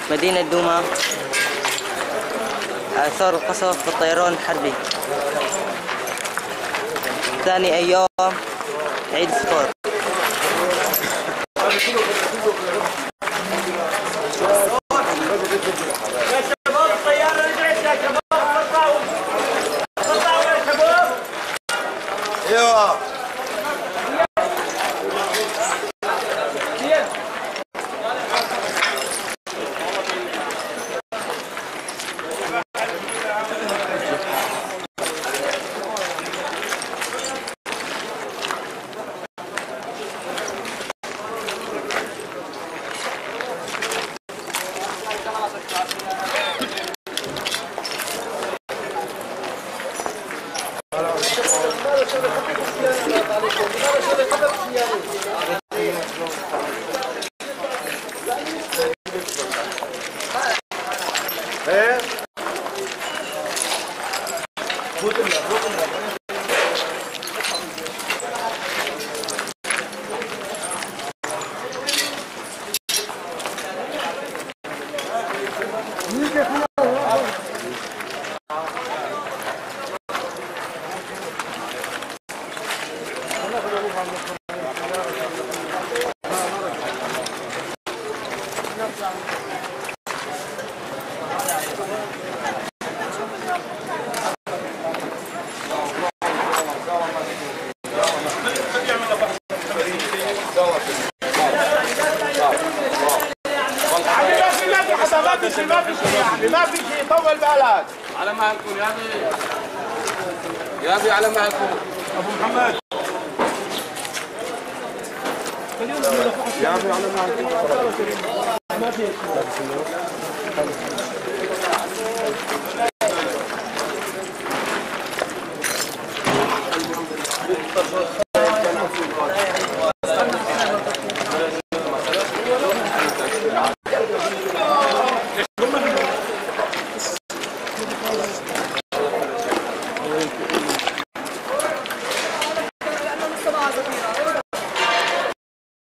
مدينة دوما. آثار القصف بالطيران الحربي. ثاني أيام عيد الفطر. يا شباب الطيارة رجعت يا شباب، طلعوا يا شباب. ايوه ما في شيء طول بالك. على ما يكون يا ابي، يا ابي على ما يكون ابو محمد، يا ابي على ما يكون. ما في